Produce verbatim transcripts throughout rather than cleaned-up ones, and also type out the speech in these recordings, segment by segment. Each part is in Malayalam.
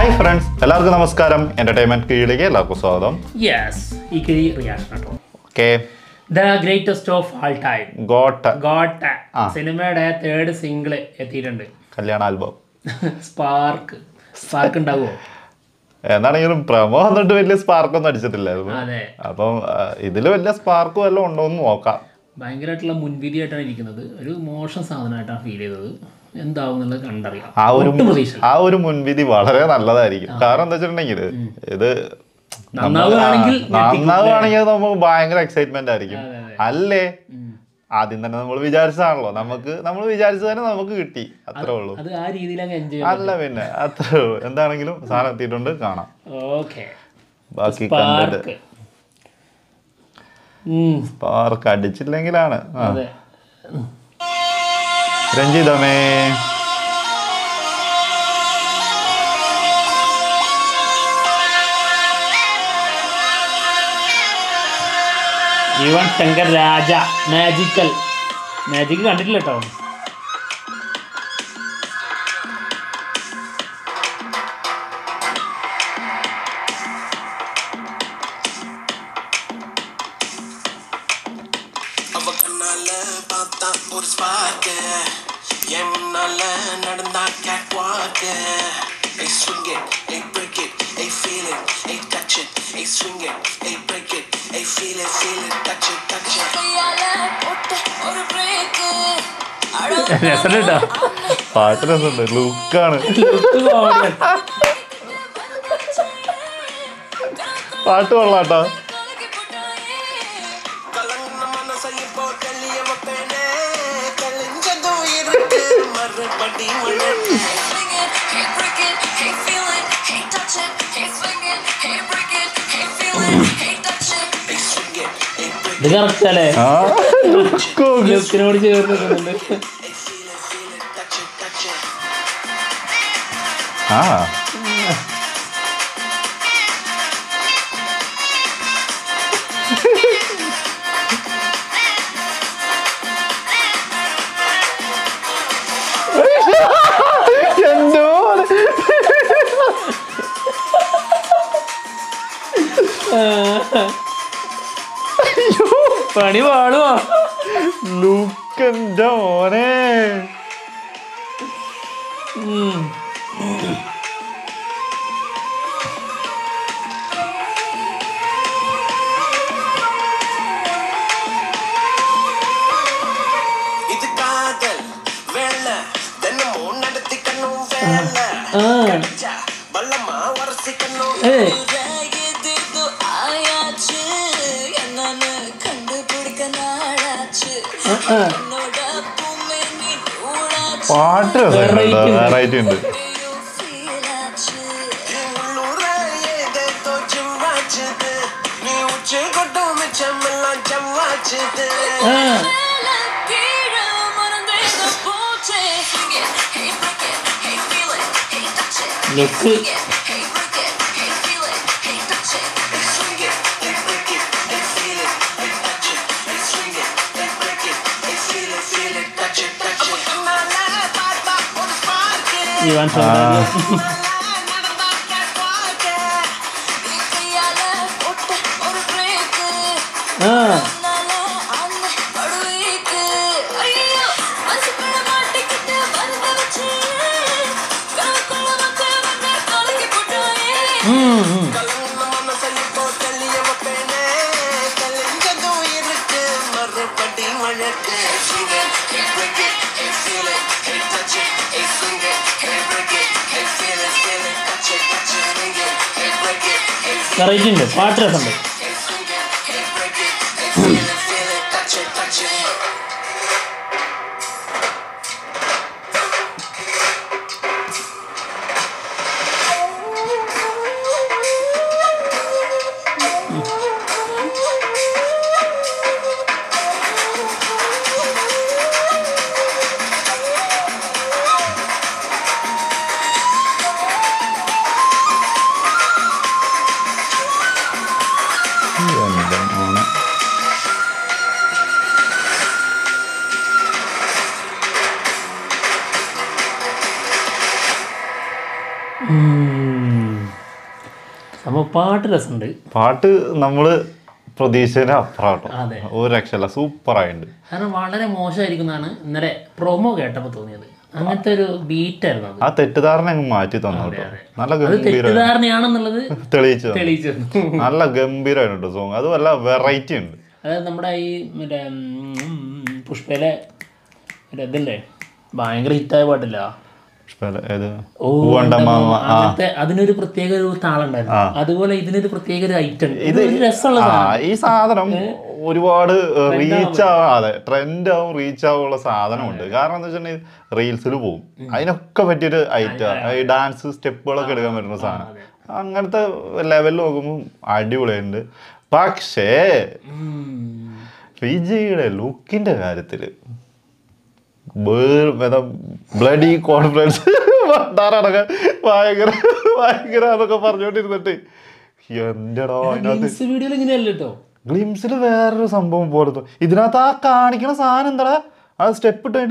ഹായ് ഫ്രണ്ട്സ്, എല്ലാവർക്കും നമസ്കാരം. എന്റർടൈൻമെന്റ് കീഴിലേക്ക് എല്ലാവർക്കും സ്വാഗതം. യെസ്, ഈ കിഴി റിയാക്ഷൻ കേട്ടോ. Okay, the greatest of all time goat goat സിനിമയുടെ തേർഡ് സിംഗിള് എത്തിയിട്ടുണ്ട്. കല്യാണ ആൽബം സ്പാർക്ക് സ്പാർക്ക് ഉണ്ടാവുമോ? എന്താണെങ്കിലും പ്രമോ വന്നിട്ട് വലിയ സ്പാർക്ക് ഒന്നും അടിച്ചിട്ടില്ലായിരുന്നു. അതെ, അപ്പം ഇതില് വലിയ സ്പാർക്ക് വല്ലതും ഉണ്ടോ എന്ന് നോക്കാം. ഭയങ്കരമായിട്ടുള്ള മുൻവിധിയായിട്ടാണ് ഇരിക്കുന്നത്. ഒരു മോശം സാധനമായിട്ടാണ് ഫീൽ ചെയ്തത്. എന്താവും എന്നുള്ളത് കണ്ടറിയാം. ആ ഒരു ആ ഒരു മുൻവിധി വളരെ നല്ലതായിരിക്കും. കാരണം എന്താ വെച്ചിട്ടുണ്ടെങ്കിൽ ഇത് നന്നാവുകയാണെങ്കിൽ നമുക്ക് ഭയങ്കര എക്സൈറ്റ്മെന്റ് ആയിരിക്കും. അല്ലേ, ആദ്യം തന്നെ നമ്മൾ വിചാരിച്ചതാണല്ലോ, നമുക്ക് നമ്മൾ വിചാരിച്ചത് തന്നെ നമുക്ക് കിട്ടി, അത്രേ ഉള്ളൂ. അല്ല പിന്നെ അത്രേ ഉള്ളൂ. എന്താണെങ്കിലും സാധനം എത്തിയിട്ടുണ്ട്, കാണാം. ബാക്കി കണ്ടിട്ട് സ്പാർക്ക് അടിച്ചില്ലെങ്കിലാണ്. രഞ്ജിതമേ, യുവൻ ശങ്കർ രാജ മാജിക്കൽ മാജിക് കണ്ടിട്ടില്ല കേട്ടോ. രസമുണ്ടോ? പാട്ട് രസമുണ്ട്, ലുക്കാണ്. പാട്ട് കൊള്ളാട്ടോ. ഇത് കറക്റ്റല്ലേ? ലുക്കിനോട് ചേർന്നിട്ടുണ്ട്. ആ എന്തോ പണി പാടുവാ. ലുക്കെന്റെ മോനെ. പാട്ട് വെറൈറ്റി ഉണ്ട്. ലുക്ക് യുവൻ ശങ്കർ വെറൈറ്റി ഉണ്ട്, പാട്ട് രസമുണ്ട്. സംഭവം പാട്ട് രസമുണ്ട്. പാട്ട് നമ്മള് പ്രതീക്ഷയുടെ അപ്പുറം ഒരു രക്ഷല്ല, സൂപ്പറായിട്ടുണ്ട്. കാരണം വളരെ മോശമായിരിക്കുന്നതാണ് ഇന്നലെ പ്രൊമോ കേട്ടപ്പോൾ തോന്നിയത്. അങ്ങനത്തെ ഒരു ബീറ്റായിരുന്നു അത്. ആ തെറ്റിദ്ധാരണ അങ്ങ് മാറ്റി തന്നു കേട്ടോ. നല്ല തെറ്റിദ്ധാരണയാണെന്നുള്ളത് തെളിയിച്ചു തെളിയിച്ചു നല്ല ഗംഭീരമായിട്ടുണ്ട് സോങ്. അത് വല്ല വെറൈറ്റി ഉണ്ട്. അതായത് നമ്മുടെ ഈ മറ്റേ പുഷ്പയിലെ മറ്റേ ഇതില്ലേ ഭയങ്കര ഹിറ്റായ പാട്ടില്ല, അങ്ങനത്തെ അതിനൊരു പ്രത്യേക ഒരു താളുണ്ടായിരുന്നു. അതുപോലെ ഇതിനൊരു പ്രത്യേക ഒരു ഐറ്റം, ഇത് രസമുള്ള ഈ സാധനം ഒരുപാട് റീച്ച് ആവാം, അതെ ട്രെൻഡ് ആവും, റീച്ച് ആവാനുള്ള സാധനമുണ്ട്. കാരണം എന്താ വെച്ചിട്ടുണ്ടെങ്കിൽ റീൽസിൽ പോകും, അതിനൊക്കെ പറ്റിയൊരു ഐറ്റം, ഈ ഡാൻസ് സ്റ്റെപ്പുകളൊക്കെ എടുക്കാൻ പറ്റുന്ന സാധനം. അങ്ങനത്തെ ലെവലിൽ നോക്കുമ്പോൾ അടിപൊളിയുണ്ട്. പക്ഷേ വിജയുടെ ലുക്കിന്റെ കാര്യത്തില് ബ്ലഡി കോൺഫിഡൻസ് ഭയങ്കര ഭയങ്കര അതൊക്കെ പറഞ്ഞോണ്ടിരുന്നിട്ട് എന്റെടോ അതിനകത്ത് ഗ്ലിംസിൽ വേറൊരു സംഭവം പോലെ ഇതിനകത്ത് ആ കാണിക്കണ സാധനം എന്താ ആ സ്റ്റെപ്പ് ഇട്ട്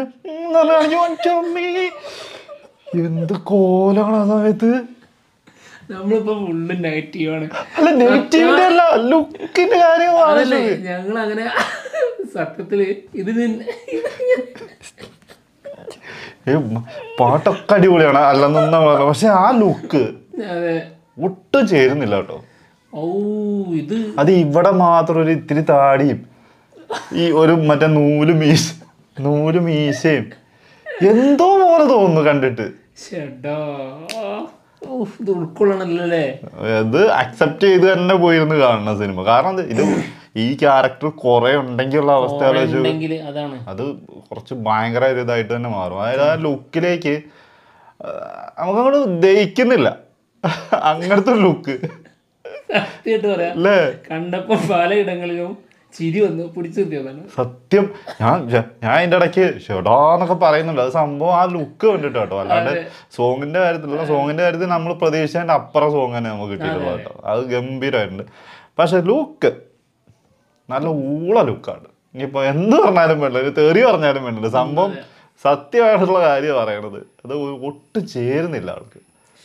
എന്ത് കോലാണ് ആ സമയത്ത്. നമ്മളിപ്പോ ഫുള്ള് നെഗറ്റീവാണ്. അല്ല നെഗറ്റീവിന്റെ അല്ല, ലുക്കിന്റെ കാര്യമാണ്. ഞങ്ങൾ അങ്ങനെ സത്യത്തില് ഇതിന് പാട്ടൊക്കെ അടിപൊളിയാണ് അല്ലെന്നൊന്നും പറഞ്ഞു, പക്ഷെ ആ ലുക്ക് ഒട്ടും ചേരുന്നില്ല കേട്ടോ. ഓ ഇത് അത് ഇവിടെ മാത്രം ഒരു ഇത്തിരി താടിയും ഈ ഒരു മറ്റേ നൂല് മീശ നൂല് മീശയും എന്തോ പോലെ തോന്നുന്നു കണ്ടിട്ട്. ഇത് ഉൾക്കൊള്ളണല്ലേ, ഇത് അക്സെപ്റ്റ് ചെയ്ത് തന്നെ പോയിരുന്നു കാണുന്ന സിനിമ. കാരണം ഇത് ഈ ക്യാരക്ടർ കുറെ ഉണ്ടെങ്കിലുള്ള അവസ്ഥ ആലോചിച്ചു, അത് കുറച്ച് ഭയങ്കര ഒരു ഇതായിട്ട് തന്നെ മാറും. അതായത് ആ ലുക്കിലേക്ക് നമുക്കങ്ങോട്ട് ദഹിക്കുന്നില്ല, അങ്ങനത്തെ ഒരു ലുക്ക്. സത്യമായിട്ട് പറയാം, കണ്ടപ്പോ പലയിടങ്ങളിലും ചിരി വന്നു പിടിച്ചു നിർത്തിയതാണ് സത്യം. ഞാൻ ഞാൻ അതിന്റെ ഇടയ്ക്ക് ഷെടാന്നൊക്കെ പറയുന്നുണ്ട്, അത് സംഭവം ആ ലുക്ക് കണ്ടിട്ട് കേട്ടോ. അല്ലാണ്ട് സോങ്ങിന്റെ കാര്യത്തിലുള്ള സോങ്ങിന്റെ കാര്യത്തിൽ നമ്മൾ പ്രതീക്ഷിച്ചതിന്റെ അപ്പുറം സോങ് തന്നെ നമുക്ക് കിട്ടിയിട്ടുള്ളത് കേട്ടോ. അത് ഗംഭീരമായിട്ടുണ്ട്. പക്ഷെ ലുക്ക് നല്ല ഊള ലുക്കാണ്. ഇനിയിപ്പോ എന്ത് പറഞ്ഞാലും വേണ്ട, ഒരു തെറി പറഞ്ഞാലും വേണ്ടില്ല, സംഭവം സത്യമായിട്ടുള്ള കാര്യം പറയണത്. അത് ഒട്ടും ചേരുന്നില്ല ആൾക്ക്.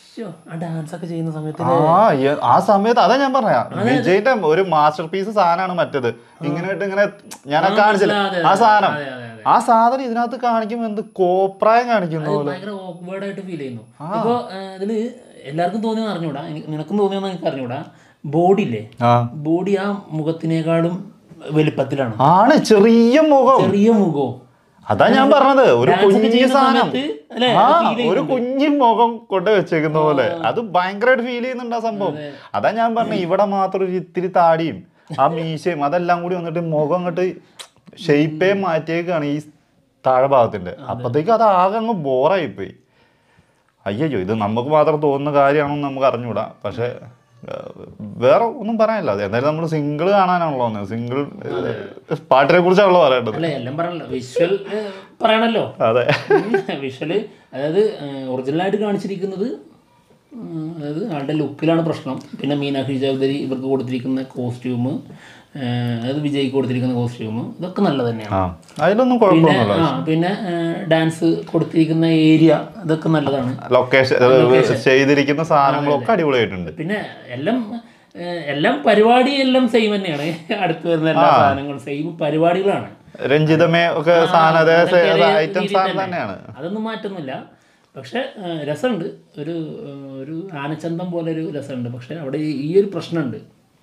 ആ സമയത്ത് അതാ ഞാൻ പറഞ്ഞ വിജയിന്റെ ഒരു മാസ്റ്റർ പീസ് സാധനമാണ് മറ്റേത്. ഇങ്ങനെയായിട്ട് ഇങ്ങനെ ഞാൻ കാണിച്ചില്ല ആ സാധനം, ആ സാധനം ഇതിനകത്ത് കാണിക്കുമ്പോ എന്ത് കോപ്രായം കാണിക്കുന്ന പോലെ ഫീൽ ചെയ്യുന്നു. ഇപ്പൊ ഇതില് എല്ലാവർക്കും തോന്നിയെന്ന് അറിഞ്ഞൂടാ, നിനക്കും തോന്നിയെന്ന് എനിക്ക് അറിഞ്ഞൂടാ. ബോഡി ഇല്ലേ, ബോഡി ആ മുഖത്തിനേക്കാളും വലുപ്പത്തിലാണ്. ആണ് ചെറിയ മുഖം, ചെറിയ മുഖവും. അതാ ഞാൻ പറഞ്ഞത്, ഒരു കുഞ്ഞു സാധനം, ആ ഒരു കുഞ്ഞു മുഖം കൊണ്ട് വെച്ചേക്കുന്ന പോലെ അത് ഭയങ്കരമായിട്ട് ഫീൽ ചെയ്യുന്നുണ്ട് ആ സംഭവം. അതാ ഞാൻ പറഞ്ഞ ഇവിടെ മാത്രം ഒരു ഇത്തിരി താടിയും ആ മീശയും അതെല്ലാം കൂടി വന്നിട്ട് മുഖം അങ്ങോട്ട് ഷെയ്പ്പേ മാറ്റിയേക്കാണ് ഈ താഴെ ഭാഗത്തിന്റെ. അപ്പത്തേക്കും അത് ആകെ അങ്ങ് ബോറായിപ്പോയി. അയ്യോ ഇത് നമുക്ക് മാത്രം തോന്നുന്ന കാര്യമാണെന്ന് നമുക്ക് അറിഞ്ഞൂടാ. പക്ഷെ വേറെ ഒന്നും പറയാനില്ല. അത് എന്തായാലും നമ്മൾ സിംഗിൾ കാണാനാണല്ലോ വന്നത്, സിംഗിൾ പാട്ടിനെ കുറിച്ചാണല്ലോ പറയേണ്ടത്. എല്ലാം പറയണല്ലോ, വിഷ്വൽ പറയണല്ലോ. അതെ, വിഷ്വല് അതായത് ഒറിജിനലായിട്ട് കാണിച്ചിരിക്കുന്നത് അതായത് ആളുടെ ലുക്കിലാണ് പ്രശ്നം. പിന്നെ മീനാക്ഷി ചൗധരി ഇവർക്ക് കൊടുത്തിരിക്കുന്ന കോസ്റ്റ്യൂം, അതായത് വിജയ്ക്ക് കൊടുത്തിരിക്കുന്ന കോസ്റ്റ്യൂം ഇതൊക്കെ നല്ല തന്നെയാണ്, അതിലൊന്നും കുഴപ്പമൊന്നുമില്ല. ആ പിന്നെ ഡാൻസ് കൊടുത്തിരിക്കുന്ന ഏരിയ ഇതൊക്കെ നല്ലതാണ്, ലൊക്കേഷൻ ചെയ്തിരിക്കുന്ന സാധനങ്ങളൊക്കെ അടിപൊളിയായിട്ടുണ്ട്. പിന്നെ എല്ലാം എല്ലാം പരിപാടി എല്ലാം സെയിം തന്നെയാണ്. അടുത്ത് വരുന്ന എല്ലാ സാധനങ്ങളും സെയിം പരിപാടികളാണ്. രഞ്ജിതമേ ഒക്കെ ഐറ്റം സാധനം തന്നെയാണ്, അതൊന്നും മാറ്റൊന്നുമില്ല. പക്ഷെ രസമുണ്ട്, ഒരു ഒരു ആനച്ചന്തം പോലെ ഒരു രസമുണ്ട്. പക്ഷെ അവിടെ ഈ ഒരു പ്രശ്നമുണ്ട്,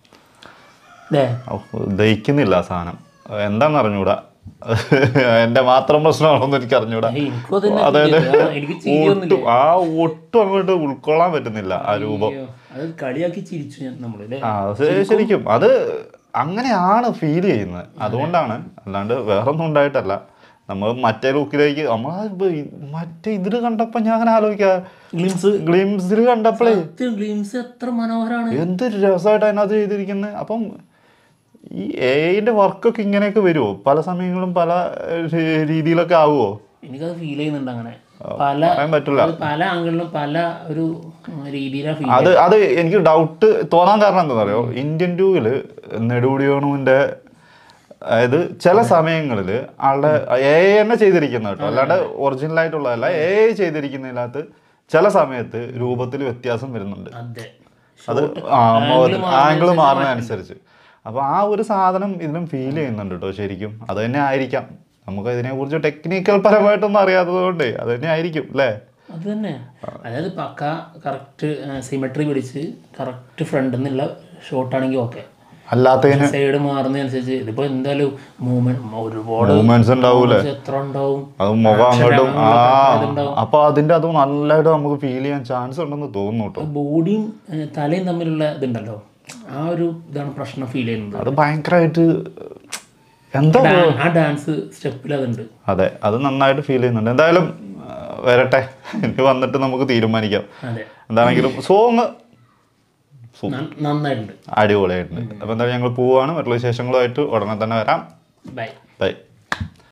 ദഹിക്കുന്നില്ല ആ സാധനം. എന്താണെന്ന് അറിഞ്ഞൂടാ, എന്റെ മാത്രം പ്രശ്നമാണോന്ന് എനിക്ക് അറിഞ്ഞൂടാ. അതായത് ആ ഒട്ടും അങ്ങോട്ട് ഉൾക്കൊള്ളാൻ പറ്റുന്നില്ല ആ രൂപം. ആ ശരിക്കും അത് അങ്ങനെയാണ് ഫീൽ ചെയ്യുന്നത്. അതുകൊണ്ടാണ്, അല്ലാണ്ട് വേറൊന്നും ഉണ്ടായിട്ടല്ല. നമ്മൾ മറ്റേ ലുക്കിലേക്ക് നമ്മൾ മറ്റേ ഇതില് കണ്ടപ്പോ ഞാൻ അങ്ങനെ ആലോചിക്കാ, ഗ്ലിംസ് ഗ്ലിംസിൽ കണ്ടപ്പോഴേ ഗ്ലിംസ് എത്ര മനോഹരമാണ്, എന്ത് രസമായിട്ട് അതിനകത്ത് ചെയ്തിരിക്കുന്നത്. അപ്പം ഈ എഐന്റെ വർക്കൊക്കെ ഇങ്ങനെയൊക്കെ വരുമോ? പല സമയങ്ങളും പല രീതിയിലൊക്കെ ആവുമോ? എനിക്കത് ഫീൽ ചെയ്യുന്നുണ്ട്. അങ്ങനെ പല പറ്റില്ല, പല ആംഗിളിലും പല ഒരു രീതിയിലാണ്. അത് അത് എനിക്ക് ഡൗട്ട് തോന്നാൻ കാരണം എന്താ പറയുക, ഇന്ത്യൻ ടൂവില് നെടുമുടിയോണുവിന്റെ അതായത് ചില സമയങ്ങളിൽ ആളുടെ എ തന്നെ ചെയ്തിരിക്കുന്ന കേട്ടോ, അല്ലാണ്ട് ഒറിജിനൽ ആയിട്ടുള്ളതല്ല, എ ചെയ്തിരിക്കുന്നതിനകത്ത് ചില സമയത്ത് രൂപത്തിൽ വ്യത്യാസം വരുന്നുണ്ട്. അത് ആംഗിൾ മാറുന്നതനുസരിച്ച്. അപ്പോൾ ആ ഒരു സാധനം ഇതിനും ഫീൽ ചെയ്യുന്നുണ്ട് കേട്ടോ ശരിക്കും. അത് തന്നെ ആയിരിക്കാം, നമുക്ക് ഇതിനെക്കുറിച്ച് ടെക്നിക്കൽ പരമായിട്ടൊന്നും അറിയാത്തത് കൊണ്ട് അത് തന്നെ ആയിരിക്കും അല്ലേ. അത് തന്നെ, അതായത് പക്ക കറക്റ്റ് സിമെട്രി പിടിച്ച് കറക്റ്റ് ഫ്രണ്ട് എന്നുള്ള ഷോട്ടാണെങ്കിൽ ഓക്കെ, അല്ലാത്തതിന് സൈഡ് മാറുന്നതനുസരിച്ച് ഇതിപ്പോ എന്തായാലും മൂവ്മെന്റ് ഒരുപാട് മൂവ്മെന്റ്സ് ഉണ്ടാവൂലേ, എത്ര ഉണ്ടാവും, അത് മുഖം അങ്ങോട്ടും. ആ അപ്പൊ അതിന്റെ അത് നല്ലതായിട്ട് നമുക്ക് ഫീൽ ചെയ്യാൻ ചാൻസ് ഉണ്ടെന്ന് തോന്നുന്നു കേട്ടോ. ബോഡിയും തലയും തമ്മിലുള്ള ഇതുണ്ടല്ലോ, ആ ഒരു ഇതാണ് പ്രശ്നം ഫീൽ ചെയ്യുന്നത്. അത് ഭയങ്കരമായിട്ട് എന്താ ആ ഡാൻസ് സ്റ്റെപ്പിൽ അതുണ്ട്. അതെ, അത് നന്നായിട്ട് ഫീൽ ചെയ്യുന്നുണ്ട്. എന്തായാലും വരട്ടെ, ഇനി വന്നിട്ട് നമുക്ക് തീരുമാനിക്കാം. എന്താണെങ്കിലും സോങ് നന്നായിട്ടുണ്ട്, അടിപൊളിയായിട്ടുണ്ട്. അപ്പോൾ എന്തായാലും ഞങ്ങൾ പോവാണ്. മറ്റുള്ള വിശേഷങ്ങളുമായിട്ട് ഉടനെ തന്നെ വരാം. Bye by.